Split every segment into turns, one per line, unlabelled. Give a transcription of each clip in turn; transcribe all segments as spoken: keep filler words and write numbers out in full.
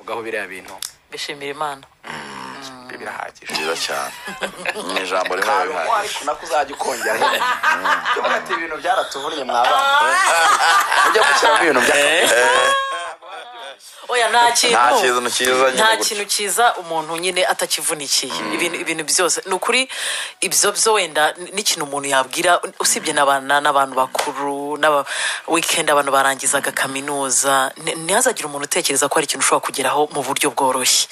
wabivugaho biriya bintu?
bishimira Imana
birahagije
byiza cyane ni ijambo rimwe bihagije
ariko nakuzajya ukongera ati ibintu byaratuvuriye mwabana ujya gukira ibintu bya
oya nta kintu
nta kintu cyiza
nta kintu cyiza umuntu nyine atakivunikiye ibintu ibintu byose nukuri ibyo byo wenda n'ikintu umuntu yabwira usibye n'abana n'abantu bakuru n'aba weekend abantu barangizaga kaminuza ntihazagira umuntu utekereza ko ari ikintu ushobora kugeraho mu buryo bworoshye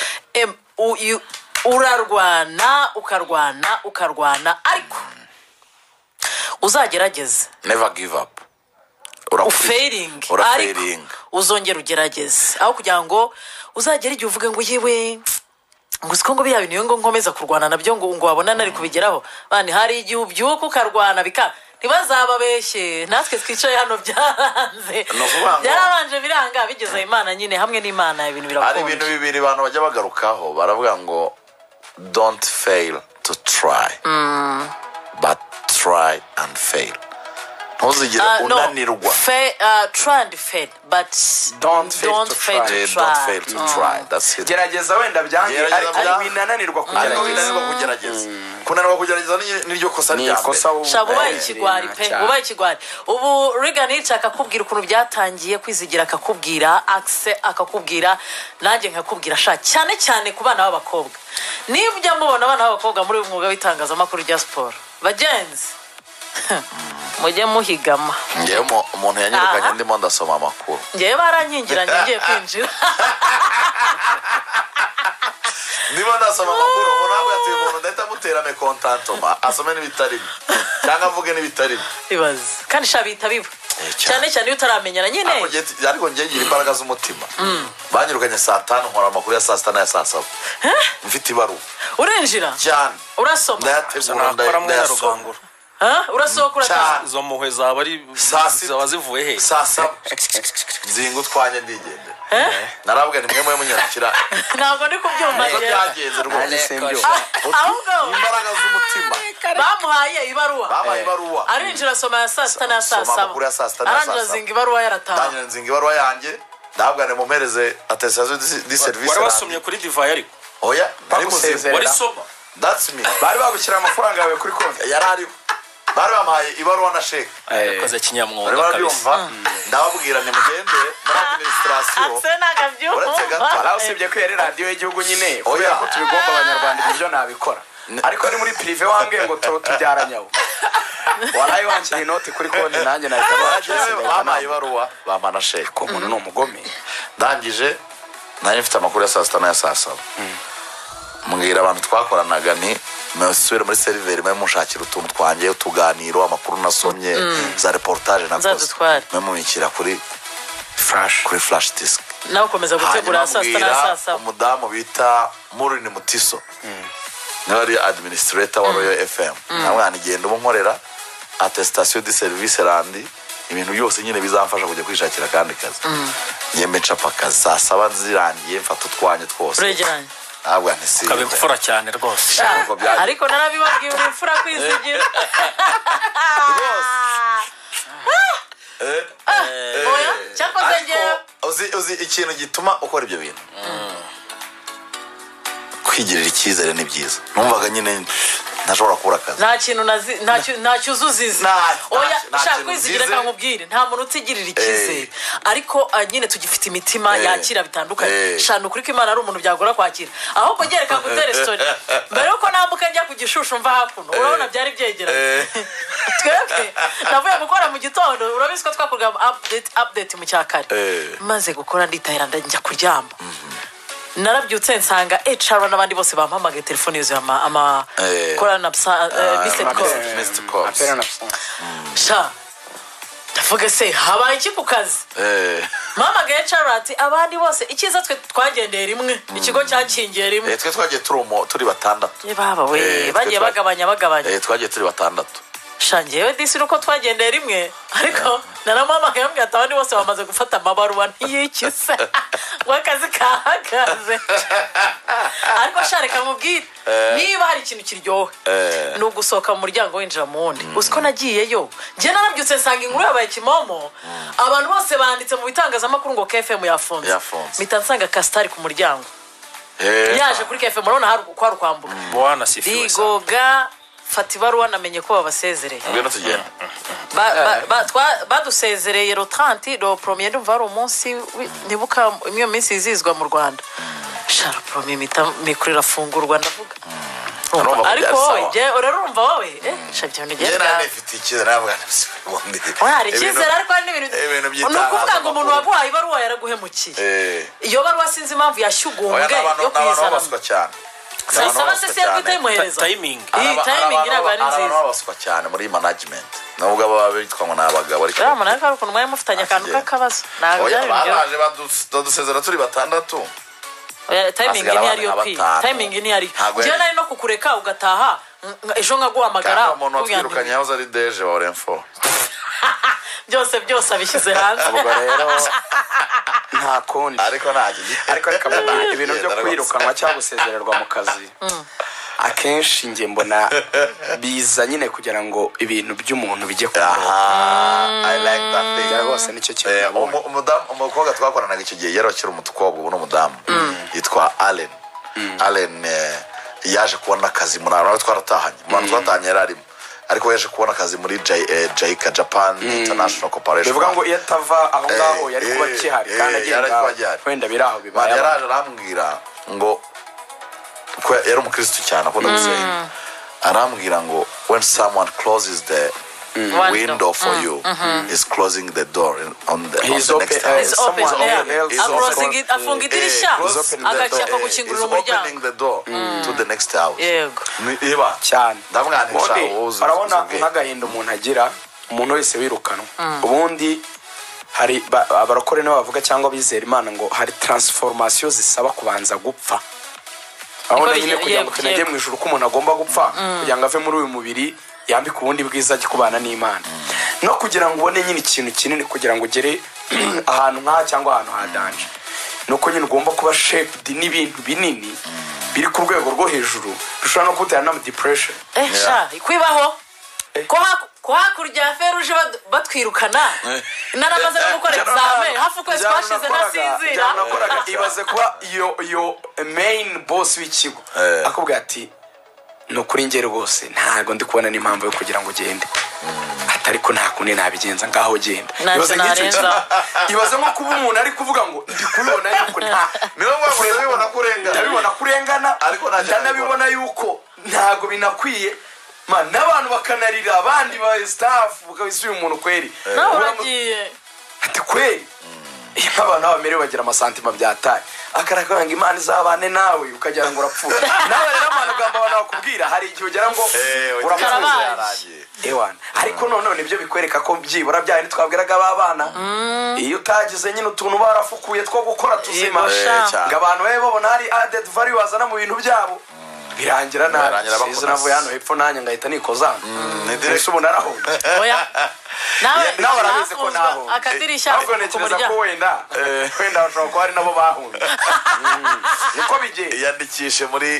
urarwana ukarwana ukarwana ariko uzagerageze
never give up
ufailing ariko uzongera ugerageze aho kugira ngo uzagera igihe uvuge ngo yewe ngo siko ngo bya bintu ngo nkomeza kurwana nabyo ngo ngo wabona nari kubigeraho bandi hari igihe ubyuka ukarwana bika ntibazababeshye natwe twicaye hano byaranze byarabanje biranga bigeze Imana nyine hamwe n'Imana ibintu birakunda
hari ibintu bibiri abantu bajya bagarukaho baravuga ngo don't fail to try
mm.
but try and fail ntuzigere unanirwa
no. uh, try and fail but
don't fail
don't
to
fail
try.
to try,
don't fail to mm. try that's it
gerageza wenda byange ariko binananirwa
kugerageza kugerageza kunanirwa kugerageza niryo kosa rya mbere
shabo baye ikigwari pe ubaye ikigwari ubu Regan yichaka kubwira ukuntu byatangiye kwizigira akakubwira axe akakubwira nanjye nkakubwira sha cyane cyane ku bana b'abakobwa niba ujya mubona abana b'abakobwa muri uyu mwuga w'itangazamakuru rya sport bagenzi mujye muhigama
ngewe umuntu yanyirukanye ndimo ndasoma amakuru
ngewe barankingiranye ngiye kwinjira
ndimo ndasoma amakuru umuntu ntabwo yatuye umuntu ndahita muterane kontantoma asome n'ibitari cyangwa avuge n'ibitari
ibaze kandi sha bita biba cyane cyane iyo utaramenyana nyine
ariko ngiye ngira imbaraga z'umutima banyirukanye saa tanu nkora amakuru ya saa sita n'aya saa saba mfite ibaruwa
urinjira
cyane
urasoma
ndayategura ndayasoma
ha urasohoka urataha
izo muhwe zaba ari zaba zivuye he
saa saba nzingo twanye ndigende narabwa ni mwe mwe munyarukira
ntabwo ndi kubyumva
nje byagenze rwose
ahubwo
imbaraga z'umutima
bamuhaye ibaruwa
bamuhaye ibaruwa
arinjira soma ya saa sita na saa saba aranjira zinga ibaruwa yarataha
aranjira zinga ibaruwa yanjye ndabwa ni mumereze attestation di service
wari wasomye kuri divayi ariko
oya ari muzize
wari soma
that's me
bari bagushyira amafaranga yawe kuri konti
yarari bari bamuhaye ibaruwa na sheke
yakoze kinyamwuga
kabisa ndababwira ni mugende muri administration
ase nagabyumva
ara usibye ko yari radio y'igihugu nyine oya ko tubigomba abanyarwanda ibyo nabikora ariko ari muri prive wange ngo tujyaranyaho warayi wankiri inoti kuri konti nanjye nahita
bamuhaye ibaruwa bamana sheke
ko umuntu ni umugome
ndangije nari mfite amakuru ya saa sita n'aya saa saba mbwira abantu twakoranaga ni mesubire muri seriveri mwe mushakira utuntu twanjye utuganiro amakuru nasomye za reportage nakoze mwe mumikira kuri
flash
kuri flash disk
nawe ukomeza gutegura saa sita na saa saba
umudamu bita Murini Mutiso nawe ari administrator wa Royal F M nawe anigenda umunkorera attestation de service randi ibintu byose nyine bizamfasha kujya kwishakira kandi kazi yembe capa kazi saa saba zirangiye mfata utwanye twose
uregeranye
ntabwo ntisi
kabe gufora cyane rwose
ariko narabibabwiye uri imfura kwizigira oya cyakoze ngewe
uzi uzi ikintu gituma ukora ibyo bintu kwigirira icyizere ni byiza numvaga nyine ntashobora kubura akazi
nta kintu nta cyuzuziza oya ushaka kwizigira kankubwire nta muntu utigirira icyizere ariko nyine tugifite imitima yakira bitandukanye shana ukuri ko Imana ari umuntu byagora kwakira ahubwo gereka gutere story mbere yuko nambuka njya ku gishushu mva hakuno urabona byari byegeranye twebwe navuye gukora mu gitondo urabizi ko twakorwa update update mu cyakare maze gukora nditahira njya kuryama narabyutse nsanga H R n'abandi bose bampamagaye telefone yuzuye ama ama korana missed call
missed calls
sha ndavuga se habaye iki ku kazi mama H R ati abandi bose ikiza twe twagendeye rimwe ikigo cyakingiye rimwe
twe twagiye turumo turi batandatu
ye baba we bagiye bagabanya bagabanya
eh twagiye turi batandatu
shangewe disi uko twagendeye rimwe ariko naramamagaye ambwira ati abandi bose bamaze gufata amabaruwa ntiyikise wakazi kahagaze ariko shareka mubwire niba hari ikintu kiryohe ni ugusohoka mu muryango winjira mu wundi uziko nagiyeyo njye narabyutse nsanga inkuru yabaye Kimomo abantu bose banditse mu bitangazamakuru ngo K F M yafunze mpita nsanga Kastari ku muryango yaje kuri K F M urabona hari kwa rukwambuka
bwana sifiwe
bigoga fata ibaruwa namenye ko babasezereye
ngwino tugenda
badusezereye ro trente ro premier ndumva ari umunsi nibuka imwe minsi izizwa mu Rwanda shara premier mita mikurira fungurwa ndavuga ariko wowe je urarumva wowe eh shabyo nigenda
yera nefite ikizere navuga ubundi
hari ikizere ariko ari n'ibintu nukuvuga ngo umuntu waguhaye ibaruwa yaraguhemukiye iyo baruwa sinzi impamvu yashyugumbwe yo kwizana
cyane
Sasa se se kwitemuhereza
timing
iyi timing iragwa ni nziza
abaswa cyane muri management nubwo aba bitwa ngo nabagabo ariko
ya manaka ariko mwaye mufitanye akantu kakabazo nago byari
baje badusezera turi batandatu
timing ni ari yo pi timing ni ari je nari no kukureka ugataha ejo nkaguhamagara
ubwirukanye yahoze ari deje wa Orenfo
byose byose abishyize hanze
ubwo rero nta kundi
ariko ntaje
ariko reka mubwire ibintu byo kwirukanwa cyangwa gusezererwa mu kazi akenshi nge mbona biza nyine kugira ngo ibintu by'umuntu bijye ku
murongo I like that thing
rwose nicyo kintu
umudamu umukobwa twakoranaga icyo gihe yari akiri umutukobwa ubu n'umudamu yitwa Allen Allen yaje kubona akazi muri abo twaratahanye mu twatahanye yari arimo ariko yaje kubona akazi muri Jaika Japan International Corporation
bivuga ngo iyo atava aho ngaho yari kuba kihari kandi agenda wenda biraho bibaye
yaraje arambwira ngo ko yari umukristo cyane akunda gusenga arambwira ngo when someone closes the window for you is closing the door on the, on the next house.
He's open, yeah. Afunga idirisha agashaka gukingurira umuryango.
He's opening the door to the next house.
Yego.
Niba
cyane
ndamwanisha ubuzi.
Barabona nk'agahinda umuntu agira umuntu wese wirukanwa. Ubundi hari abarokore no bavuga cyangwa bizera Imana ngo hari transformation zisaba kubanza gupfa. Aho nyine kugira ngo tunajye mu ijuru ko umuntu agomba gupfa kugira ngo ave muri uyu mubiri yambika ubundi bwiza ajye kubana n'Imana no kugira ngo ubone nyine ikintu kinini kugira ngo ugere ahantu nka cyangwa ahantu hadanje nuko nyine ugomba kuba shaped n'ibintu binini biri ku rwego rwo hejuru rushobora no gutera na depression
eh sha ikwibaho ko ko hakurya feruje batwirukana naramaze no gukora examen hafu kwezi twashize nasinzira
nakoraga ibaze kuba iyo iyo main boss w'ikigo akubwira ati no kuri ngero rwose ntago ndi kubona n'impamvu yo kugira ngo ugende atari ko nta kundi nabigenza ngaho genda
ibaze nk'icyo
ibaze nko kuba umuntu ari kuvuga ngo ndi kubona yuko nta
niyo mpamvu ndabibona kurengana
ndabibona kurengana ariko ndanabibona yuko ntago binakwiye man n'abantu bakanarira abandi ba staff bakabisuye umuntu kweri
nabagiye
ati kweri abantu bamerewe bagira amasantima byataye akarakanga Imana izabane nawe ukagira ngo urapfuye nawe rero amana gamba abantu bakubwira hari igihe ugera ngo urapfuye
yaragiye
ewana ariko none nibyo bikwereka ko byibura byari twabwiraga abana iyo utagize nyine utuntu barafukuye two gukora tuzima ngo abantu babe babona hari added value wazana mu bintu byabo birangira nabi sizo navuye hano hepfo nanya ngahita nikoza ndirese ubu narahunze
oya nawe
nawe arabizi ko naho
akadirisha
ku muryango wenda wenda bashobora kuba ari nabo bahunze niko bigiye
yandikishe muri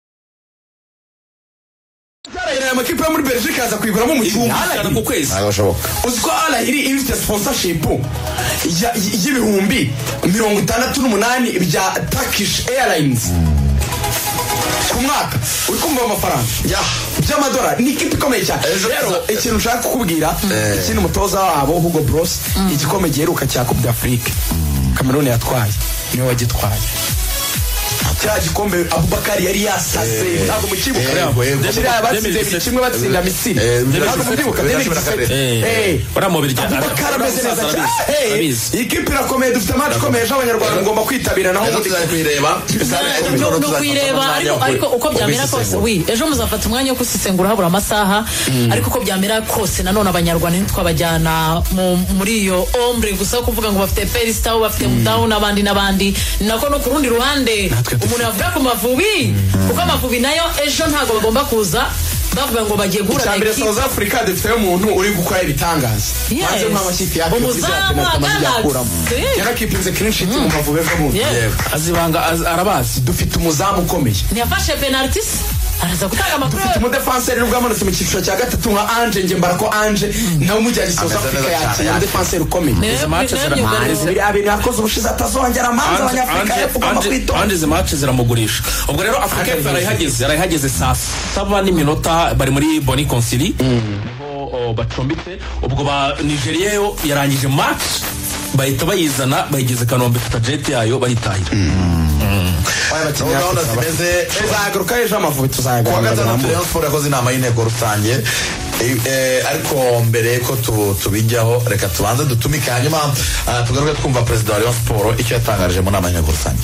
aya makipe yo muri Belgique aza kwiguramo umukinnyi
cyane ku kwezi
uziko Alahiri ifite sponsorship y'ibihumbi mirongo itandatu n'umunani bya Turkish Airlines ku mwaka uri kumva amafaranga by'amadolari ni ikipe ikomeye cyane rero ikintu ushaka kukubwira ikindi umutoza wabo Hugo Bros igikomeye giheruka cya Coupe d'Afrique Cameroon yatwaye niwe wagitwaye cya gikombe Abubakar yari yasaze ntabwo mukibuka ndashira batsinze kimwe batsinda Misiri ntabwo mukibuka eh
baramubirya
Abubakar ameze neza cyane ikipe irakomeye dufite match ikomeye y'abanyarwanda ngomba kwitabira naho
muri kwireba
no kwireba ariko uko byamera kose wi ejo muzafata umwanya wo kusisengura habura amasaha ariko uko byamera kose nanone abanyarwanda ntitwabajyana muri iyo ombre gusa kuvuga ngo bafite Perista bafite Down abandi nabandi nako no ku rundi ruhande umuntu avuga ku Mavubi kuko Amavubi nayo ejo ntago bagomba kuza bavuga ngo bagiye guhura
na ekipe South Africa dufite umuntu uri gukora ibitangaza maze nk'amakipe yacu
umuzamu
agaragaza yarakipinze clean sheet mu Mavubi ejo bundi
azibanga arabazi
dufite umuzamu ukomeye
ntiyafashe penalty araza gutanga amakuru
dufite umudefenseur rw'amanutse mu cyiciro cya gatatu nka Ange Ngembara ko Ange nawe umujyanye South Africa yacu umudefenseur ukomeye
izi match
ziramanzi abiri yakoze ubushize atazongera amanza abanyafrika y'epfo kwito
Ange izi match ziramugurisha ubwo rero Afrika y'Epfo arayihageze arayihageze sasa saba n'iminota bari muri Boni Consili niho bacumbitse ubwo ba Nigeria yo yarangije match bahita bayizana bayigeze Kanombe jet yayo bayitahira
gahunda zimeze
tuzagaruka ejo Amavubi tuzagaruka
kuwa gatandatu Rayon Sport yakoze inama y'inteko rusange ariko mbere ko tubijyaho reka tubanze dutumike hanyuma tugaruke twumva perezida wa Rayon Sport icyo yatangarije mu nama y'inteko rusange.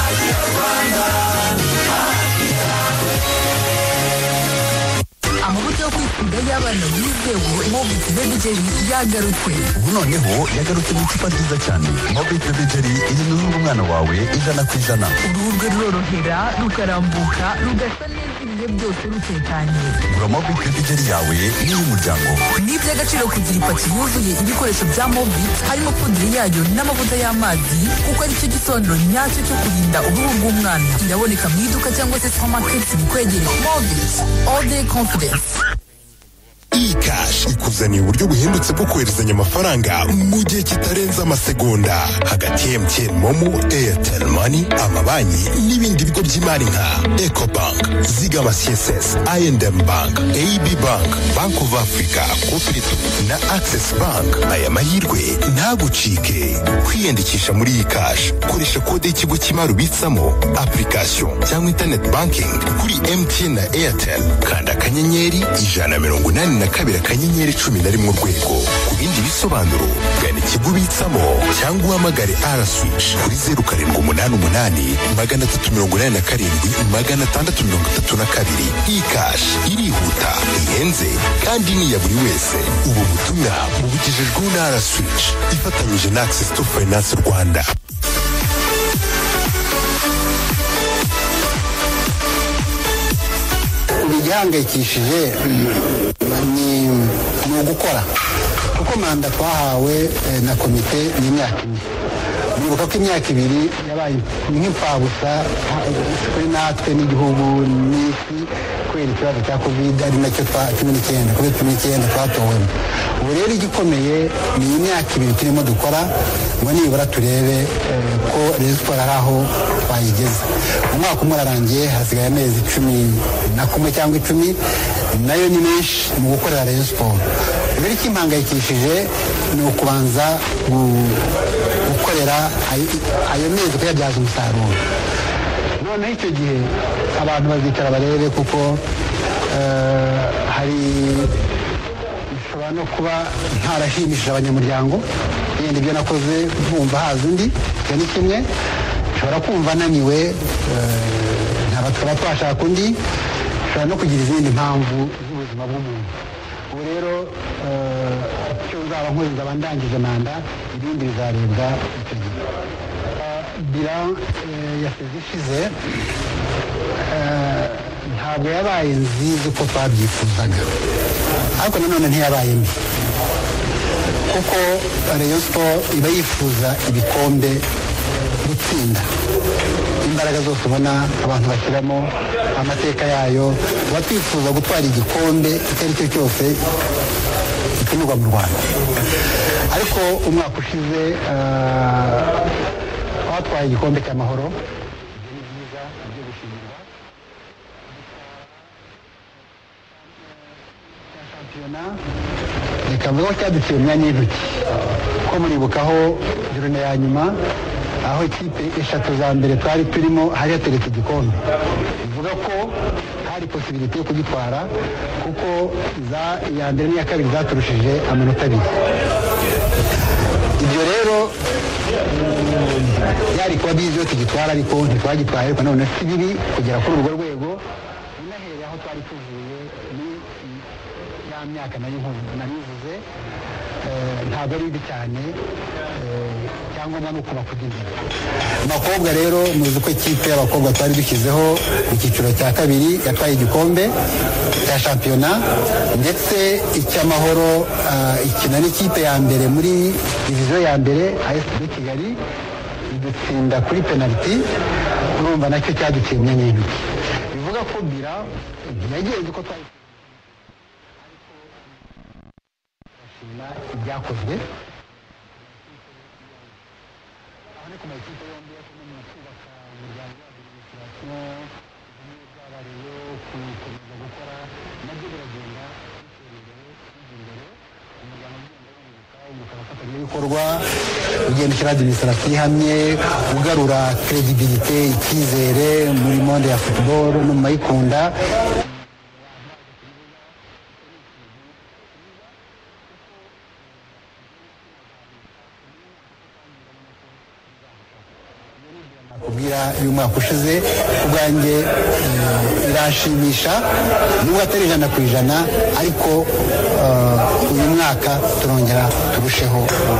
amavuta yo kwikunda y'abana yizewe Mobit Baby Jelly yagarutse
ubu noneho yagarutse mu icupa ryiza cyane Mobit Baby Jelly irinuzura umwana wawe ijana ku ijana
uruhu rwe rurorohera rukarambuka rugasa neza ibihe byose rutekanye
gura Mobit Baby Jelly yawe n'iy'umuryango.
ni iby'agaciro kugira ipaki yuzuye ibikoresho bya Mobit harimo pudiri yayo n'amavuta y'amazi kuko ari cyo gisobanuro nyacyo cyo kurinda uruhu rw'umwana. iraboneka mu iduka cyangwa se supermarket bikwegereye. Mobit all day confidence.
E-Cash ikuzaniye uburyo buhendutse bwo koherezanya amafaranga mu gihe kitarenze amasegonda hagati ya M T N Momo, Airtel Money, amabanki n'ibindi bigo by'imari nka Ecobank, Zigama C S S, I and M Bank, A B Bank, Bank of Africa, Cooperative na Access Bank. Aya mahirwe ntagucike. kwiyandikisha muri E-Cash koresha kode y'ikigo cy'imari ubitsamo, application cyangwa internet banking kuri M T N na Airtel kanda akanyenyeri ijana na mirongo inani na kabiri akanyenyeri cumi na rimwe urwego. ku bindi bisobanuro gana ikigo ubitsamo cyangwa uhamagare R Switch kuri zeru karindwi umunani umunani magana atatu mirongo inani na karindwi magana atandatu mirongo itatu na kabiri. E-Cash irihuta ihenze kandi ni iya buri wese. ubu butumwa bubugejejweho na R Switch ifatanyije na Access to Finance Rwanda.
igihangayikishije ni ugukora kuko manda twahawe na komite y'imyaka ibiri. nibuka ko imyaka ibiri yabaye nk'imfabusa kuri natwe n'igihugu n'isi kubera ikibazo cya covid ari nacyo cumi n'icyenda covid cumi n'icyenda twatowemo. ubu rero igikomeye ni imyaka ibiri turimo dukora ngo nibura turebe ko Rayon Sport ari aho twayigeze. umwaka umwe urarangiye hasigaye amezi cumi na kumwe cyangwa icumi nayo ni menshi mu gukorera Rayon Sport. rero ikimpangayikishije ni ukubanza gukorera ayo mezi kuyabyaza umusaruro. noneho icyo gihe abantu bazicara barebe kuko hari bishobora no kuba ntarashimishije abanyamuryango yenda ibyo nakoze bumva haza undi icyo ni kimwe. nshobora kumva ananiwe ntabwo twaba twashaka undi. nshobora no kugira izindi mpamvu z'ubuzima bw'umuntu. ubu rero icyo uzaba nkoze nzaba ndangije manda ibindi bizarebwa icyo gihe. bira yaseze ishize ntabwo yabaye nziza uko twabyifuzaga ariko nanone ntiyabaye mbi kuko Rayon Sport iba yifuza ibikombe gutsinda. imbaraga zose ubona abantu bashyiramo amateka yayo tuba twifuza gutwara igikombe icyo ari cyo cyose gikenerwa mu Rwanda. ariko umwaka ushize twatwaye igikombe cy'amahoro. ibyo ni byiza byo gushimirwa. shampiyona reka mvuga ko cyaduciye imyanya y'intoki ko muribukaho jurune ya nyuma aho ikipe eshatu za mbere twari turimo hari hateretse igikombe. bivuga ko hari posibilite yo kugitwara kuko za iya mbere n'iya kabiri zaturushije amanota abiri. ibyo rero byari kuba byiza iyo tugitwara ariko ntitwagitwaye ariko none si bibi kugera kuri urwo rwego. unahereye aho twari tuvuye ni ya myaka nayo narivuze ntabwo ari bibi cyane cyangwa no kuba kugindira abakobwa rero muzi ko ikipe y'abakobwa twari dushyizeho mu cyiciro cya kabiri yatwaye igikombe cya shampiyona ndetse icy'amahoro ikina n'ikipe ya mbere muri diviziyo ya mbere A S D Kigali idutsinda kuri penaliti urumva nacyo cyaduciye imyanya y'intoki bivuga ko bira yagenze uko twari turashima ibyakozwe ku makipe yombi yakomeje kubaka umuryango w'administration n'ibyabareyo gukomeza gukora nabyo biragenda bitera imbere bijya imbere umuryango ugenda wunguka wunguka abafatanyabikorwa ugenda ushyira administration ihamye ugarura credibilité icyizere muri monde ya football no mu mayikunda kubwira uyu mwaka ushize ubwanjye irashimisha nubwo atari ijana ku ijana ariko uyu mwaka turongera turusheho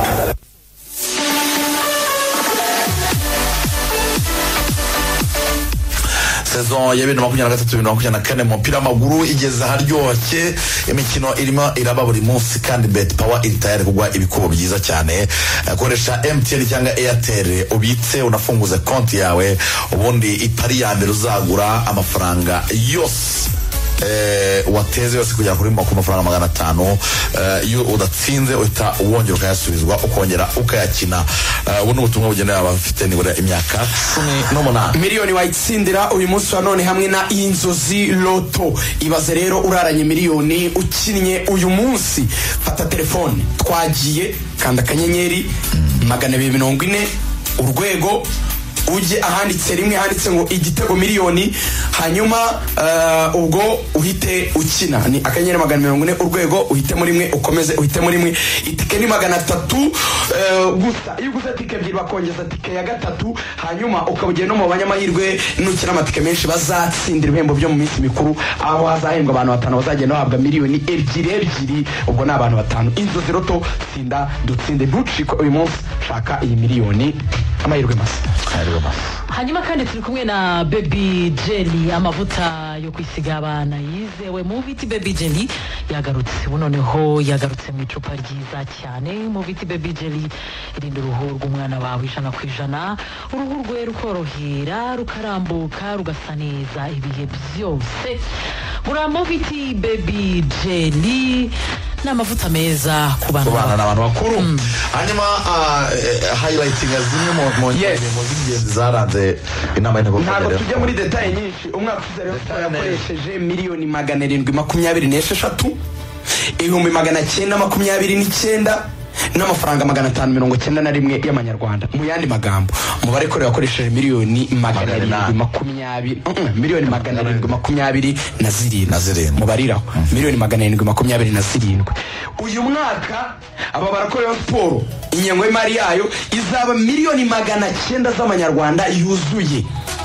saison ya bibiri na makumyabiri na gatatu bibiri na makumyabiri na kane mu mupira w'amaguru igeze aharyoshye imikino irimo iraba buri munsi kandi bet power iri tayari kugwa ibikubo byiza cyane koresha M T N cyangwa Airtel ubitse unafunguze konti yawe ubundi ipari ya mbere uzagura amafaranga yose eh wateze yose kujya kuri ku mafaranga magana atanu iyo udatsinze uhita uwongera ukayasubizwa ukongera ukayakina ubu ubutumwa bugenewe abafite nibura imyaka cumi n'umunani
miliyoni wayitsindira uyu munsi wa none hamwe na Inzozi Loto ibaze rero uraranye miliyoni ukinnye uyu munsi fata telefone twagiye kanda akanyenyeri magana abiri mirongo ine urwego uje ahanditse rimwe handitse ngo igitego miliyoni hanyuma uh, ubwo uhite ukina ni akanyenyeri magana mirongo ine urwego uhite muri mwe ukomeze uhite muri mwe itike ni magana atatu uh, gusa iyo gusa tike ebyiri bakongeza tike ya gatatu hanyuma ukabugera no mu banyamahirwe nukina amatike menshi bazatsindira ibihembo byo mu minsi mikuru aho hazahembwa abantu batanu bazagenda bahabwa miliyoni ebyiri ebyiri ubwo ni abantu batanu Inzozi Loto tsinda dutsinde duciko uyu munsi shaka iyi miliyoni amahirwe masa
hanyuma kandi turi kumwe na Baby Jelly amavuta yo kwisiga abana yizewe mu biti Baby Jelly yagarutse noneho yagarutse mu icupa ryiza cyane mu biti Baby Jelly irinda uruhu rw'umwana wawe ijana ku ijana uruhu rwe rukorohera rukarambuka rugasa neza ibihe byose muri amaviti Baby Jelly n'amavuta meza ku bana
n'abantu bakuru hanyuma highlighting zimwe mu ngingo z'ingenzi zaranze inama y'inteko
ntabwo tujya muri detail nyinshi umwaka ushize rero yakoresheje miliyoni magana arindwi makumyabiri n'esheshatu ibihumbi magana cyenda makumyabiri n'icyenda n'amafaranga magana atanu mirongo cyenda na rimwe y'amanyarwanda mu yandi magambo umubare ko yakoresheje miliyoni magana arindwi makumyabiri miliyoni magana arindwi makumyabiri na zirindwi mubariraho miliyoni magana arindwi makumyabiri na zirindwi uyu mwaka aba barakora siporo inyengo y'imari yayo izaba miliyoni magana cyenda z'amanyarwanda yuzuye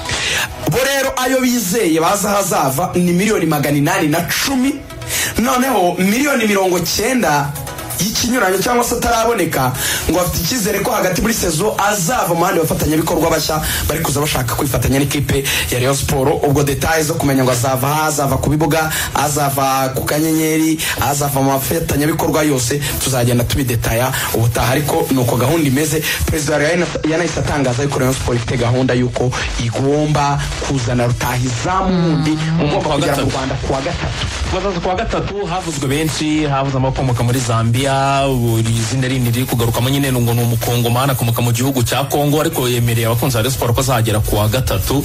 bo rero ayo bizeye baza hazava ni miliyoni magana inani na cumi noneho miliyoni mirongo cyenda y'ikinyuranyo cyangwa se ataraboneka ngo afite icyizere ko hagati muri sezo azava mu bandi bafatanyabikorwa bashya bari kuza bashaka kwifatanya n'ikipe ya Rayon Sport ubwo details zo kumenya ngo azava azava ku bibuga azava ku kanyenyeri azava mu bafatanyabikorwa yose tuzagenda tubidetaya ubutaha ariko nuko gahunda imeze perezida yanahise atangaza yuko Rayon Sport ifite gahunda yuko igomba kuzana rutahizamundi ugomba kugera mu Rwanda kuwa gatatu
bazaza kuwa gatatu havuzwe benshi havuze amakomoka muri Zambia buri izina rindi riri kugarukamo nyine ngo ni umukongomani akomoka mu gihugu cya Kongo ariko yemereye abakunzi ba Rayon Sport ko azagera kuwa gatatu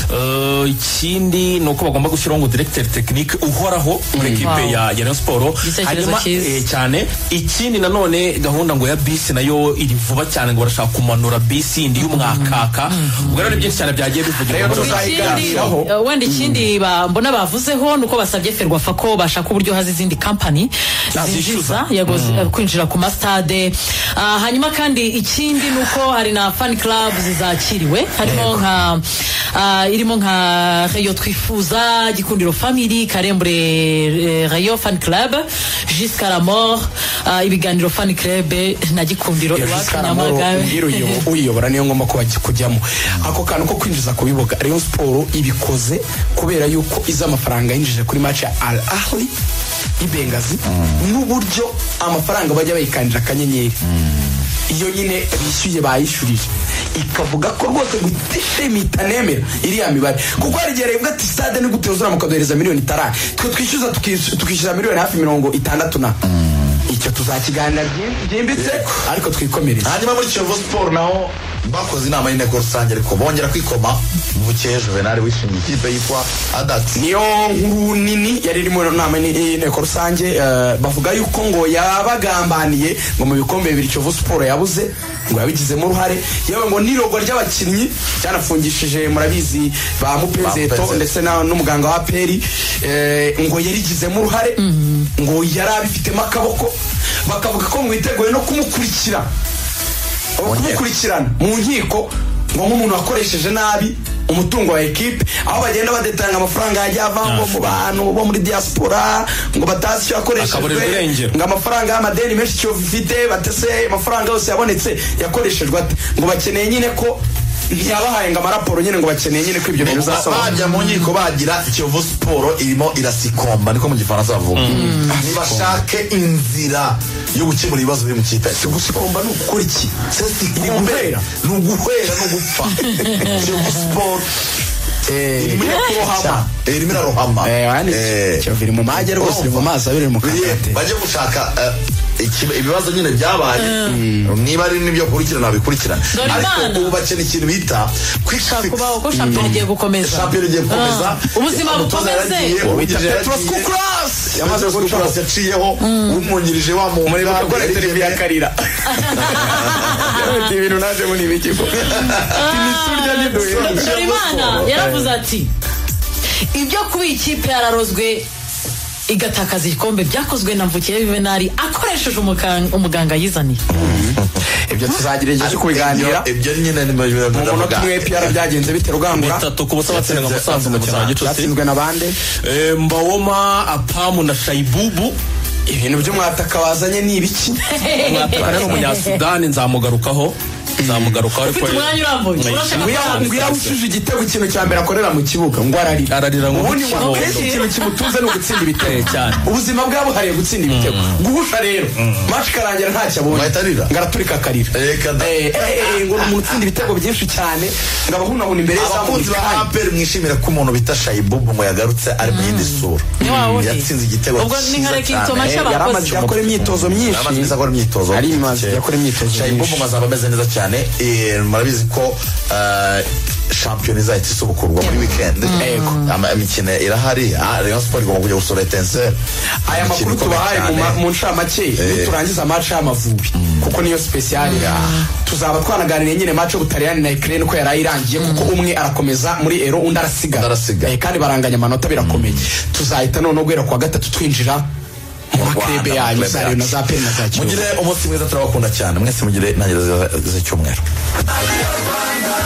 ikindi ni uko bagomba gushyiraho ngo directeur technique uhoraho muri ekipe ya Rayon Sport hanyuma cyane ikindi nanone gahunda ngo ya bisi nayo iri vuba cyane ngo barashaka kumanura bisi indi y'umwakaka ubwo rero byinshi cyane byagiye bivugirwa
wenda ikindi mbona bavuzeho nuko basabye Ferwafa ko bashaka uburyo hazi izindi company zinjiza yagoze kwinjira ku mastade hanyuma kandi ikindi nuko hari na fan club zizakiriwe harimo nka uh, irimo nka Rayo Twifuza, Gikundiro Family, Karembure eh, Rayo Fan Club, Jusqu'à la mort, uh, ibiganiro Fan Club na Gikundiro iwacu Nyamagabe.
Uyobora niyo ngomba kuba kujyamo. Ako kantu ko kwinjiza ku bibuga Rayon Sport ibikoze kubera yuko iza amafaranga yinjije kuri match ya Al Ahly ibengazi n'uburyo amafaranga bajya bayikandira akanyenyeri. Iyo nyine bishyuye bayishurije ikavuga ko rwose gutishimita nemera iriya mibare kuko hari igihe revuga ati stade ni gutezura mukadohereza miliyoni itanu twe twishyuza tukishyuza miliyoni hafi mirongo itandatu na icyo tuzakiganira byimbitse ariko twikomereza.
Hanyuma muri Kiyovu Sport naho bakoze inama y'inteko rusange ariko bongera kwikoma mu bukeje Juvenal wishimiye ikipe yitwa Adax.
Niyo nkuru nini yari iri mu nama y'inteko rusange bavuga yuko ngo yabagambaniye ngo mu bikombe bibiri Kiyovu Sport yabuze ngo yabigizemo uruhare yewe ngo nirogo ry'abakinnyi cyanafungishije murabizi ba Mupenzeto ndetse n'umuganga wa Peri ngo yarigizemo uruhare ngo yarabifitemo akaboko bakavuga ko mwiteguye no kumukurikira kumukurikirana mu nkiko ngo nk'umuntu wakoresheje nabi umutungo wa ekipe aho bagenda badetanga amafaranga yajya avangwa mu bantu bo muri diaspora ngo batazi icyo yakoreshejwe ngo amafaranga y'amadeni menshi cyo bifite batese amafaranga yose yabonetse yakoreshejwe ate ngo bakeneye nyine ko ntiyabahaye ngo amaraporo nyine ngo bakeneye nyine ko ibyo bintu bizasohoka
bajya mu nkiko bagira Kiyovu Sport irimo irasikomba niko mu gifaransa bavuga nibashake inzira yo gukemura ibibazo biri mu kipe.
Gusikomba ni ukuri iki
ni uguhera ni uguhera no gupfa. Kiyovu Sport irimo irohama irimo irohama
Kiyovu mu maje rwose iri mu mazi abiri mu kakate
bajye gushaka ibibazo nyine byabaye niba ari nibyo kurikirana bikurikirana ariko ubu bakene ikintu bita
kwishakwa ko champion igiye gukomeza
champion igiye gukomeza
ubuzima bukomeze
Petros Kukras yamaze Kukras yaciyeho umwungirije wa mu
muri bakora televiziyo ya Karira ibintu naje muri ibikiko timisurya ni doye
Imana yaravuze ati ibyo kuba ikipe yararozwe igatakaza igikombe byakozwe na Mvukire Juvenal akoresheje umuganga yizaniye.
Ibyo tuzagireje cyo kubiganira
ibyo nyine ni
mu kimwe P R byagenze bite Rugangura
bitatu ku busa batsenga musanze mu cyaro gicuti
cyatsinzwe nabande
eh Mbawoma Apamu na Shaibubu.
Ibintu byo mwataka bazanye ni ibiki
mwataka rero umunyasudani nzamugarukaho nzamugaruka ariko
umwanya urambuye
ngira ushuje igitego ikintu cya mbere akorera mu kibuga ngo ararira
ararira ngo
ubundi ngo ikintu kimutunze no gutsinda ibitego cyane ubuzima bwabo hariye gutsinda ibitego guhusha rero match karangira ntacyo abonye ngaraturika akarira eh eh ngo umuntu utsinda ibitego byinshi cyane ngabahunahuna imbere
y'abakunzi ba Aperi mwishimira ko umuntu bita Shaibubu ngo yagarutse ari mu yindi sura yatsinze igitego
ubwo ni nkare kito masha bakoze
yaramaze yakora imyitozo myinshi
yaramaze yakora imyitozo
ari maze yakora imyitozo
Shaibubu mazaba ameze neza cyane eh murabizi ko shampiyona izahita isubukurwa muri weekend imikino irahari Rayon Sport igomba kujya gusura Etincelle
aya makuru tubahaye mu ncamake turangiza match y'Amavubi kuko niyo special tuzaba twanaganiriye nyine match y'Ubutaliyani na Ukraine ko yarayirangiye kuko umwe arakomeza muri Ero undi arasiga kandi baranganya amanota birakomeye tuzahita none gwera kwa gatatu twinjira makrebe yanyu zari na za pena za cyo
mugire umunsi mwiza turabakunda cyane mwese mugire ntangiriro z'icyumweru.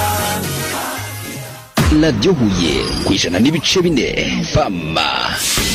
Radio Huye ku ijana n'ibice bine Fama.